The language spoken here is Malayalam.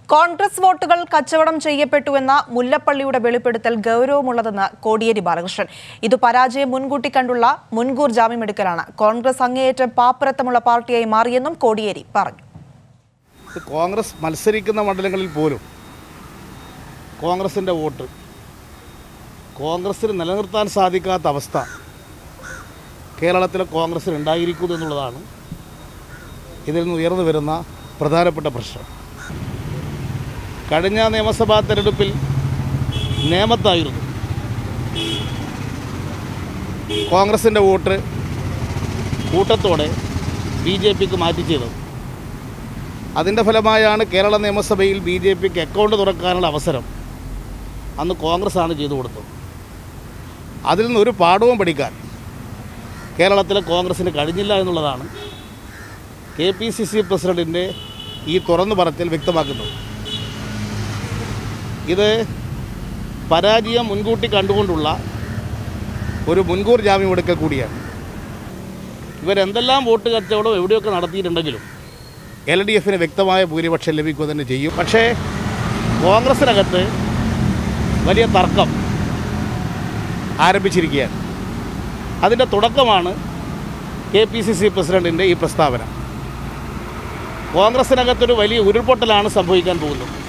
കോൺഗ്രസ് വോട്ടുകൾ കച്ചവടം ചെയ്യപ്പെട്ടുവെന്ന മുല്ലപ്പള്ളിയുടെ വെളിപ്പെടുത്തൽ ഗൗരവമുള്ളതെന്ന് കോടിയേരി ബാലകൃഷ്ണൻ. ഇത് പരാജയം മുൻകൂട്ടി കണ്ടുള്ള മുൻകൂർ ജാമ്യമെടുക്കലാണ്. കോൺഗ്രസ് അങ്ങേയറ്റം പാപ്പരത്തമുള്ള പാർട്ടിയായി മാറിയെന്നും കോടിയേരി പറഞ്ഞു. കോൺഗ്രസ് മത്സരിക്കുന്ന മണ്ഡലങ്ങളിൽ പോലും കോൺഗ്രസിൻ്റെ വോട്ട് കോൺഗ്രസിന് നിലനിർത്താൻ സാധിക്കാത്ത അവസ്ഥ കേരളത്തിലെ കോൺഗ്രസിന് ഉണ്ടായിരിക്കുന്നു എന്നുള്ളതാണ് ഇതിൽ നിന്ന് ഉയർന്നു വരുന്ന പ്രധാനപ്പെട്ട പ്രശ്നം. കഴിഞ്ഞ നിയമസഭാ തെരഞ്ഞെടുപ്പിൽ നേമത്തായിരുന്നു കോൺഗ്രസിൻ്റെ വോട്ട് കൂട്ടത്തോടെ BJPക്ക് മാറ്റി ചെയ്തത്. അതിൻ്റെ ഫലമായാണ് കേരള നിയമസഭയിൽ BJPക്ക് അക്കൗണ്ട് തുറക്കാനുള്ള അവസരം അന്ന് കോൺഗ്രസ്സാണ് ചെയ്തു കൊടുത്തത്. അതിൽ നിന്നൊരു പാഠവും പഠിക്കാൻ കേരളത്തിലെ കോൺഗ്രസ്സിന് കഴിഞ്ഞില്ല എന്നുള്ളതാണ് KPCC പ്രസിഡൻറ്റിൻ്റെ ഈ തുറന്നു പറച്ചിൽ വ്യക്തമാക്കുന്നത്. ഇത് പരാജയം മുൻകൂട്ടി കണ്ടുകൊണ്ടുള്ള ഒരു മുൻകൂർ ജാമ്യമെടുക്കൽ കൂടിയാണ്. ഇവരെന്തെല്ലാം വോട്ട് കച്ചവടം എവിടെയൊക്കെ നടത്തിയിട്ടുണ്ടെങ്കിലും LDFന് വ്യക്തമായ ഭൂരിപക്ഷം ലഭിക്കുക തന്നെ ചെയ്യും. പക്ഷേ കോൺഗ്രസിനകത്ത് വലിയ തർക്കം ആരംഭിച്ചിരിക്കുകയാണ്. അതിൻ്റെ തുടക്കമാണ് KPCC പ്രസിഡൻറ്റിൻ്റെ ഈ പ്രസ്താവന. കോൺഗ്രസിനകത്തൊരു വലിയ ഉരുൾപൊട്ടലാണ് സംഭവിക്കാൻ പോകുന്നത്.